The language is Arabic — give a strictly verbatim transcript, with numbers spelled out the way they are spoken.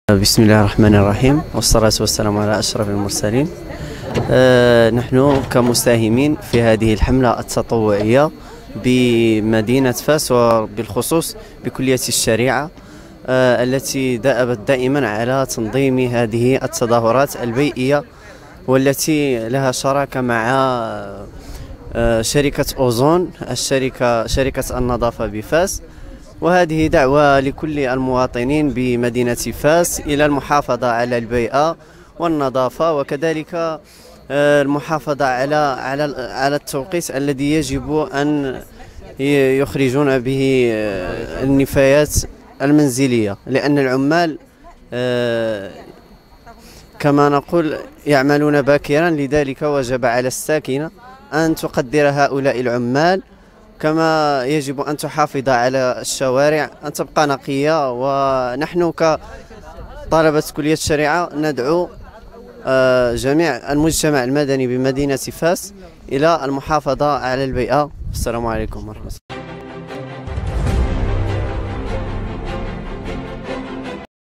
بسم الله الرحمن الرحيم، والصلاة والسلام على أشرف المرسلين. أه نحن كمساهمين في هذه الحملة التطوعية بمدينة فاس وبالخصوص بكلية الشريعة أه التي دأبت دائما على تنظيم هذه التظاهرات البيئية، والتي لها شراكة مع أه شركة أوزون، الشركة شركة النظافة بفاس. وهذه دعوة لكل المواطنين بمدينة فاس إلى المحافظة على البيئة والنظافة، وكذلك المحافظة على على على التوقيت الذي يجب أن يخرجون به النفايات المنزلية، لأن العمال كما نقول يعملون باكرا، لذلك وجب على الساكنة أن تقدر هؤلاء العمال، كما يجب أن تحافظ على الشوارع أن تبقى نقية. ونحن كطلبة كلية الشريعة ندعو جميع المجتمع المدني بمدينة فاس إلى المحافظة على البيئة. السلام عليكم ورحمة الله.